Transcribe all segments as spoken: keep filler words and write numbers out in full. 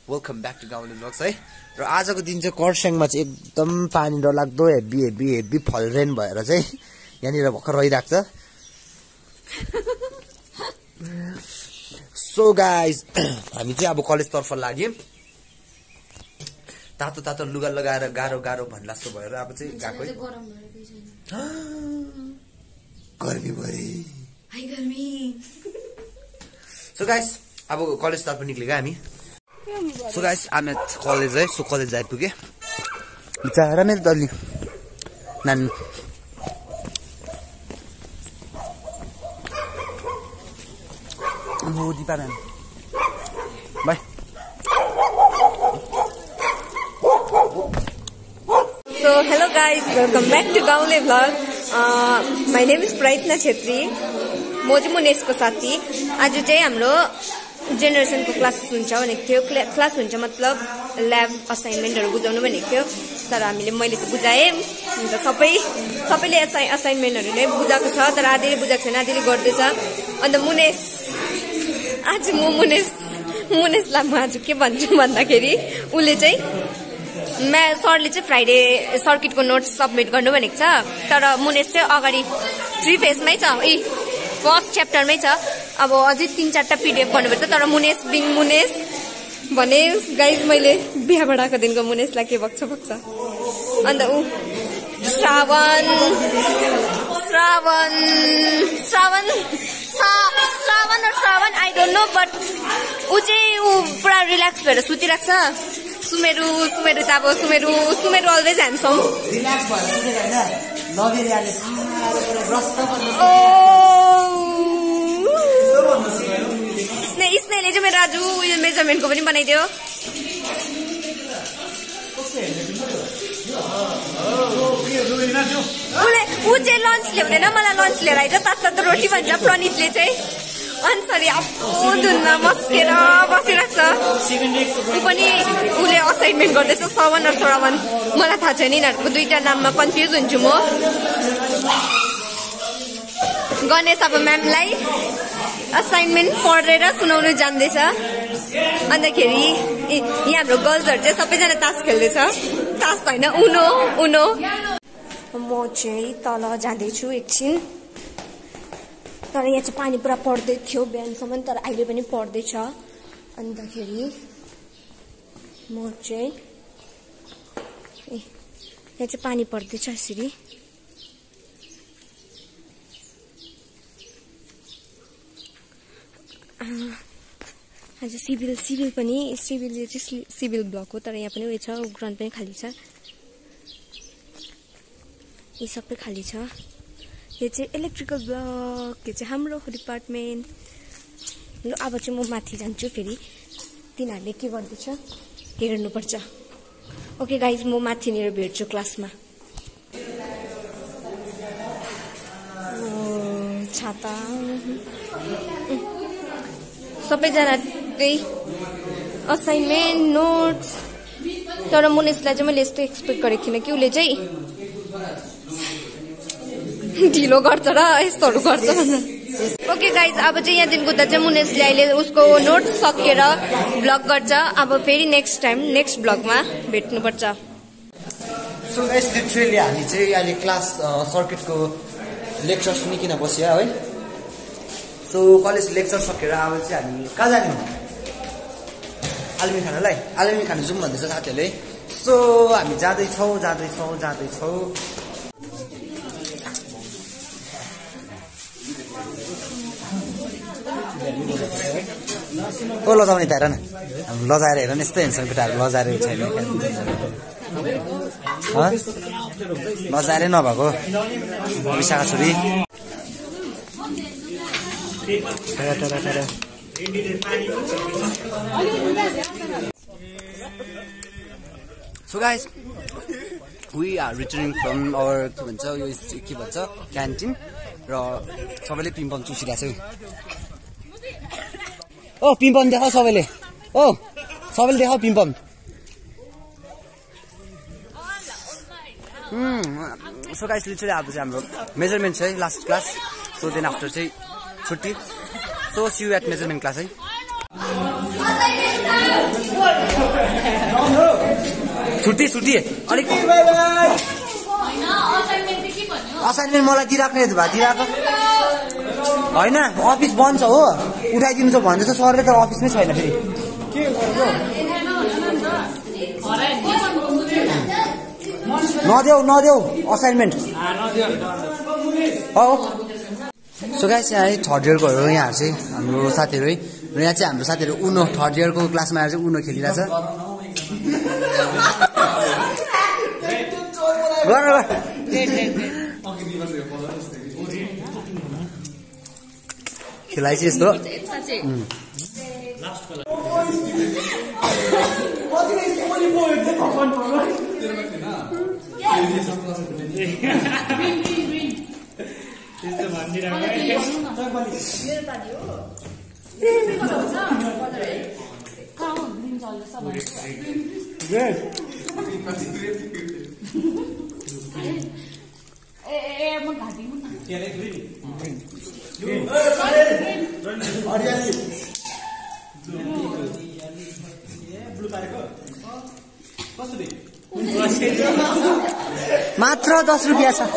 Welcome back to गाउँले vlogs है। र आजको दिन चाहिँ कर्सियङमा चाहिँ एकदम पानी डरलाग्दो heavy heavy heavy fall rain भएर चाहिँ यहाँनिर भर्खर रहिरहेको छ। सो गाइज हामी चाहिँ अब कलेजतर्फ लाग्यौँ। तातो तातो लुगा लगाएर गाह्रो गाह्रो भन्ला जस्तो भएर अब चाहिँ गएको है। गर्मी भयो। सो गाइज अब कलेजतर्फ निक्लेको हामी। सो गाइस हामी कलेज है। सो कलेज आइपुगे बिचारा मेरो दल्ली नानी म दिपा नानी bye. So hello guys, welcome back to Gaule vlog. Uh, my name is Praitna Chhetri. म चाहिँ मुनेशको साथी। आज चाहिँ हाम्रो जेनेरेसनको क्लास हुन्छ भनेको थियो। क्लास हुन्छ मतलब ल्याब असाइनमेन्टहरू बुझाउनु भनेको थियो, तर हामीले मैले त बुझाएँ। अन्त सबै सबैले असाइ असाइनमेन्टहरू नै बुझाएको छ, तर आधीले बुझाएको छैन, आधीले गर्दैछ। अन्त मुनेश आज म मुनेश मुनेशलाई म आज के भन्छु भन्दाखेरि उसले चाहिँ म्या सरले चाहिँ फ्राइडे सर्किटको नोट्स सबमिट गर्नु भनेको छ, तर मुनेश चाहिँ अगाडि थ्री फेजमै छ, ए फर्स्ट च्याप्टरमै छ। अब अझै तीन चारवटा पिडिएफ गर्नुपर्छ, तर मुनेश बिङ मुनेश भने गाइज मैले बिहाबाट आएको दिनको मुनेशलाई के बग्छ बग्छ। अन्त ऊ Shravan Shravan Shravan Shravan Shravan I don't know, but ऊ चाहिँ ऊ पुरा रिल्याक्स भएर सुतिरहेको छ। सुमेरु सुमेरु त अब सुमेरु सुमेरु अलवेज ह्यान्डसम। स्नेहले चाहिँ मेरो आज उयो मेजरमेन्टको पनि बनाइदियो। उसले ऊ चाहिँ लन्च ल्याउँदैन, मलाई लन्च लिएर आइज तातो तातो रोटी भन्छ प्रणितले चाहिँ। अन्सरी आफ्नो धुनमा मस्केर बसिरहेको छ। ऊ पनि उसले असाइनमेन्ट गर्दैछ श्रवण र श्रवण। मलाई थाहा छैन यिनीहरूको दुईटा नाममा कन्फ्युज हुन्छु म। गणेश अब म्यामलाई असाइनमेन्ट पढेर सुनाउनु जान्दैछ। अन्तखेरि यहाँ हाम्रो गर्ल्सहरू चाहिँ सबैजना तास खेल्दैछ। तास त होइन, उनो उनो। म चाहिँ तल जाँदैछु एकछिन, तर यहाँ चाहिँ पानी पुरा पर्दै थियो बिहानसम्म, तर अहिले पनि पर्दैछ। अन्तखेरि म चाहिँ ए यहाँ चाहिँ पानी पर्दैछ यसरी। आज सिभिल सिभिल पनि सिभिल यो चाहिँ सिभिल ब्लक हो, तर यहाँ पनि उयो छ, ग्राउन्ड पनि खाली छ, यी सबै खाली छ। यो चाहिँ इलेक्ट्रिकल ब्लक, यो चाहिँ हाम्रो डिपार्टमेन्ट। ल अब चाहिँ म माथि जान्छु, फेरि तिनीहरूले के गर्दैछ हेर्नुपर्छ। ओके गाइज, म माथिनिर भेट्छु क्लासमा। छाता सबैजना त्यही असाइनमेन्ट नोट्स, तर मुनेशलाई चाहिँ मैले यस्तो एक्सपेक्ट गरेको थिइनँ कि उसले चाहिँ ढिलो गर्छ र यस्तोहरू गर्छ भनेर। ओके गाइज, अब चाहिँ यहाँदेखिको त चाहिँ मुनेशले अहिले उसको नोट्स सकेर ब्लग गर्छ। अब फेरि नेक्स्ट टाइम नेक्स्ट ब्लगमा भेट्नुपर्छ। सो गाइस लिटरली हामी चाहिँ अहिले क्लास सर्किटको लेक्चर सुनिकन बस्यो है। सो कलेज लेक्चर सकेर अब चाहिँ हामी कहाँ जाने हो? आलुमी खानालाई आलुमी खानु जाउँ भन्दैछ साथीहरूले। सो हामी जाँदैछौँ जाँदैछौँ जाँदैछौँ। को लजाउने त हेर न, लजाएर हेर न, यस्तो हेर्छ केटाहरू लजाएर छैन, लजाएरै नभएको विशाखा छोरी। So guys, we are returning from our के भन्छ यो के भन्छ क्यान्टिन, र सबैले पिम्पम चुसिरहेको छ। ओ पिम्पम देखाऊ सबैले, ओ सबैले देखाऊ पिम्पम। सो गाइस लिटरली अब चाहिँ हाम्रो मेजरमेन्ट छ है, last class. So then after चाहिँ छुट्टी। So see you at measurement class है। छुट्टी छुट्टी अलिक असाइनमेन्ट मलाई दिइराख्ने भए दिइराख होइन अफिस बन्द छ हो उठाइदिनु छ भन्दैछ सरले तर अफिसमै छैन फेरि नदेऊ नदेऊ असाइनमेन्ट हो सो गाइस यहाँ थर्ड इयरकोहरू यहाँ चाहिँ हाम्रो साथीहरू है र यहाँ चाहिँ हाम्रो साथीहरू उनो थर्ड इयरको क्लासमा आएर चाहिँ उनो खेलिरहेछ खेलाइ चाहिँ यस्तो मात्र दस रुपियाँ छ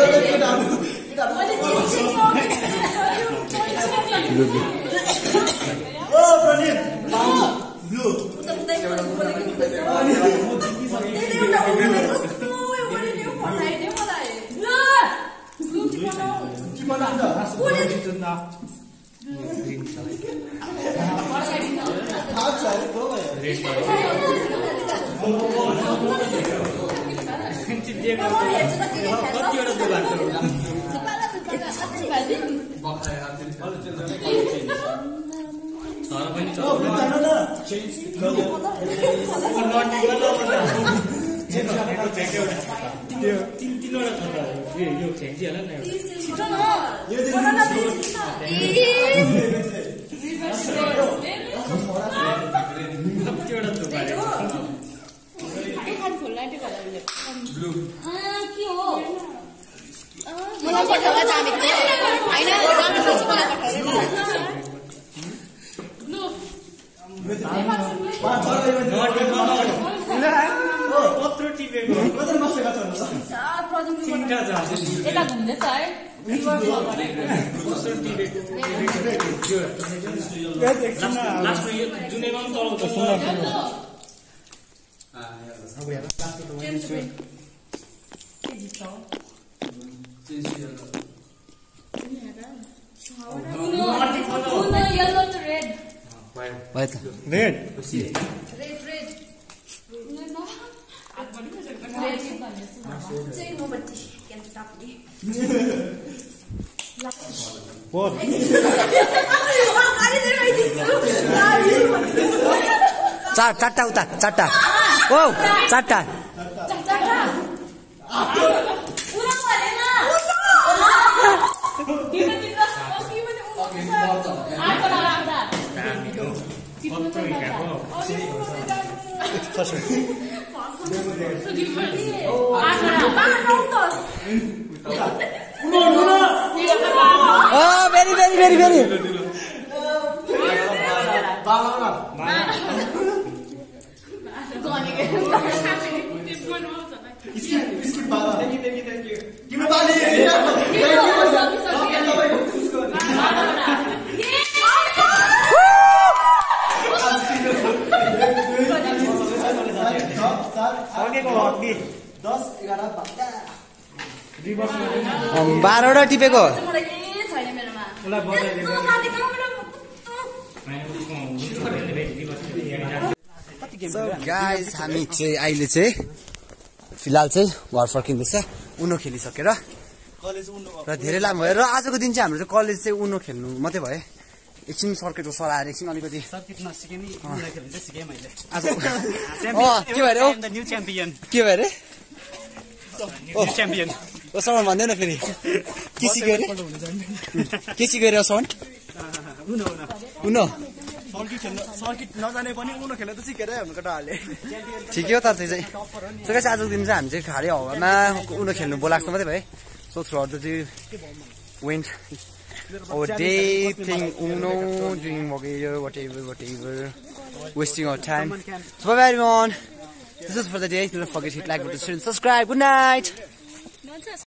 चार चारटा उता चारटा ओ चारटा Oh, very, very, very, very. बाह्रवटा टिपेको गाइस हामी चाहिँ अहिले चाहिँ फिलहाल चाहिँ घर फर्किँदैछ उनो खेलिसकेर र धेरै लामो भयो र आजको दिन चाहिँ हाम्रो चाहिँ कलेज चाहिँ उनो खेल्नु मात्रै भयो एकछिन सर्किटको सर आएर एकछिन अलिकति के भयो अरे के भयो अरे च्याम्पियन ओ सामान भन्दैन फेरि के सिक्यो अरे के सिक्यो अरे सामान उनो सर्किट नजाने पनि उनो खेल्न त सिकेरै हुनु केटाहरूले ठिकै हो त त्यो चाहिँ सो गाइस आजको दिन चाहिँ हामी चाहिँ खाली हावामा उनो खेल्नु बोलाएको मात्रै भयो so throughout the day went our day playing Uno, doing whatever, whatever, whatever, wasting our time. So bye bye everyone. This is for the day. Do not forget to hit like button, subscribe. Good night.